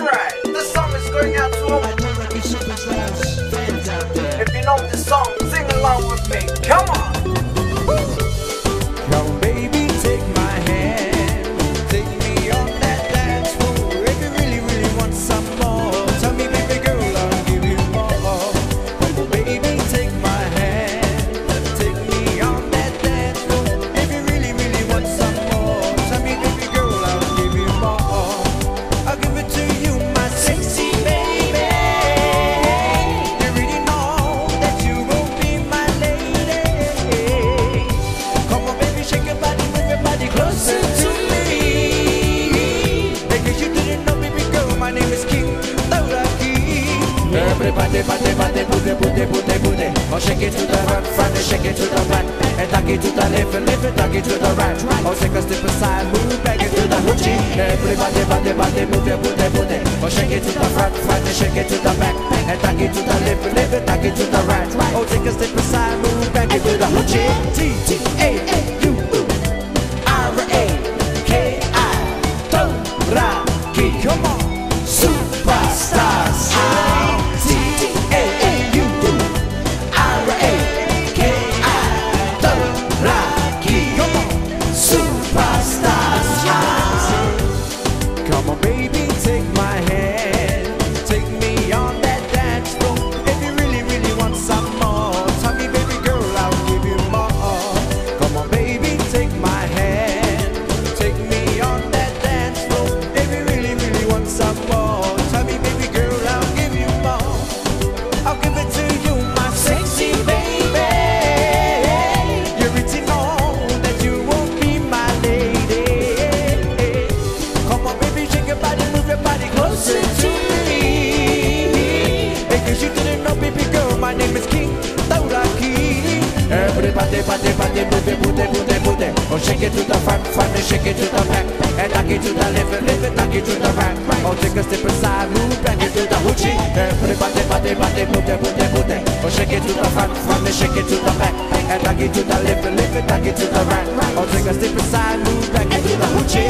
Alright, this song is going out to all my fans out there. If you know this song, sing along with me. Come on! Come baby, take my hand, take me on that dance floor. If you really, really want some more, tell me baby girl, I'll give you more. Come on baby, take my hand, take me on that dance floor. If you really, really want some more, tell me baby girl, I'll give you more. I'll give it to you, my sexy baby. You really know that you will be my lady. Come on baby, shake your body, move your body closer to me. Because you didn't know, baby girl, my name is King Tauraki. Everybody, body, body, booty, booty, booty, booty. Oh, shake it to the front, front, and shake it to the back. And tuck it to the left, and left, and tuck it to the right. Oh, take a step aside, move back into the hoochie. Everybody, body, body, move your booty, booty. Oh, shake it to the front, front, and shake it to the back. And tuck it to the left, and left, and tuck it to the right. Oh, take a step aside, move back into the hoochie. T-T-A-A-U-R-A-K-I Tauraki. Come on, superstars. T-T-A-A-U-R-A-K-I Tauraki. Come on, superstars. Come on, baby, take my hand, take me on that dance floor. If you really, really want some more, tell me, baby girl, I'll give you more. Come on, baby, take my hand, take me on that dance floor. If you really, really want some more, tell me, baby girl, I'll give you more. I'll give it to you, my sexy baby. You really know that you won't be my lady. Come on, baby, shake your body, move your body closer to me. Because you didn't know, baby girl, my name is King Tauraki. Everybody, body, body, move it, move it, move it, move it. Oh, shake it to the front, front, and shake it to the back. And tuck it to the left, and left, and tuck it to the right. Oh, take a step aside, move back into the hoochie. Everybody, body, body, move it, move it, move it. Oh, shake it to the front, front, and shake it to the back. And tuck it to the left, and left, and tuck it to the right. Oh, take a step aside, move back into the hoochie.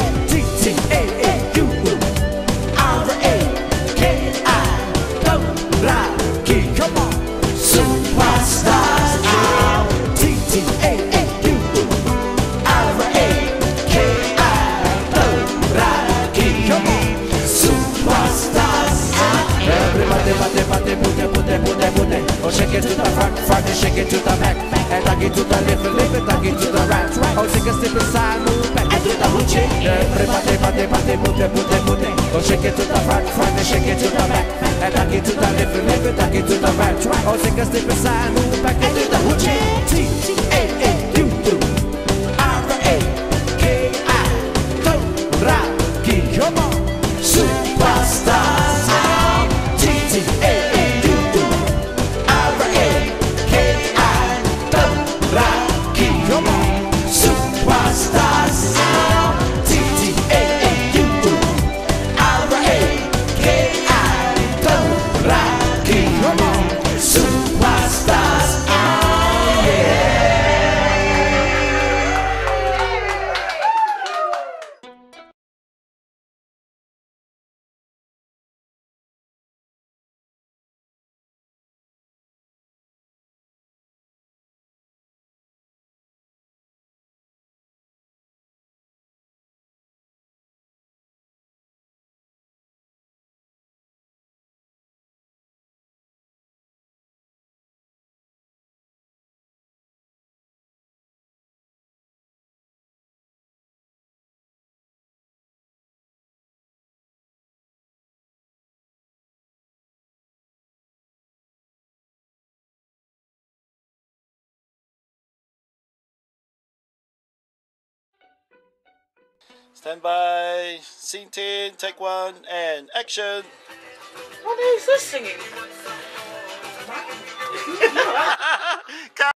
T-T-A-A-U-R-A-K-I Tauraki. Come on, superstars. T-T-A-A-U-R-A-K-I Tauraki. Come on, superstars. Everybody, body, body, booty, booty, booty, booty. Oh, shake it to the front, front, and shake it to the back. And tuck it to the left, and left, and tuck it to the right. Oh, take a step aside, move back into the hoochie. Everybody, body, body, booty, booty, booty. Oh, shake it to the front, front, and shake it to the back. And tuck it to the left, and left, and tuck it to the right. Oh, take a step aside, move back into the hoochie. T-T-A-A-U-R-A-K-I Tauraki. Come on, superstars. T-T-A-A-U-R-A-K-I Tauraki. Come on, superstars. T-T-A-A-U-R-A-K-I Tauraki. Come on, superstars. Stand by, scene 10, take one, and action. What is this singing?